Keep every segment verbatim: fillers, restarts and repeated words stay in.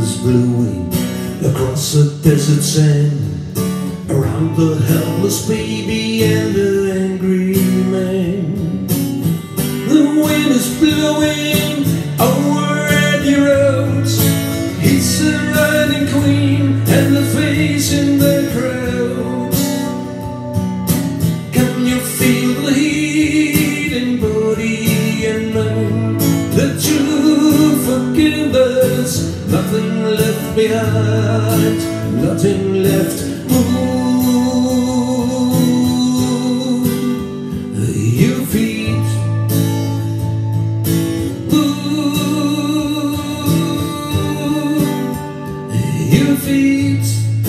is blowing across the desert sand, around the helpless baby and the angry man. The wind is blowing over Abbey Road. It's the riding queen and the face in the crowd. Can you feel the heat in body and mind? The true forgivness, nothing left behind, nothing left. Move your feet, move your feet.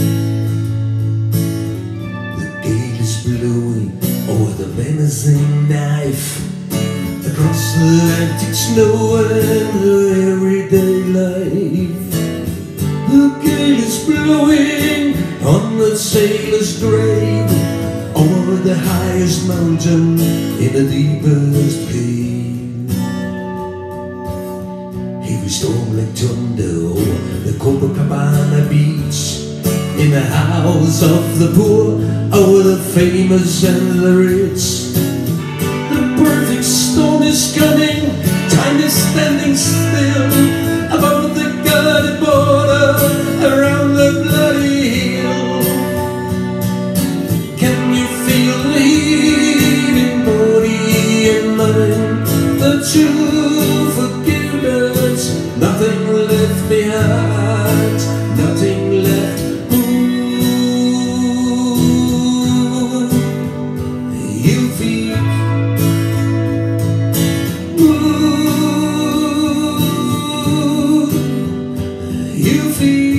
The gale is blowing over the menacing knife, across the Atlantic snow and the everyday life. The gale is blowing on the sailor's grave, over the highest mountain in the deepest cave. Heavy storm like thunder over the Copacabana Beach, in the house of the poor, over the famous and the rich. The perfect storm is coming, time is standing still, above the guarded border, around the bloody hill. Can you feel the heat in body and mind? The true forgiveness, nothing left behind, nothing left. Move your feet, move your feet.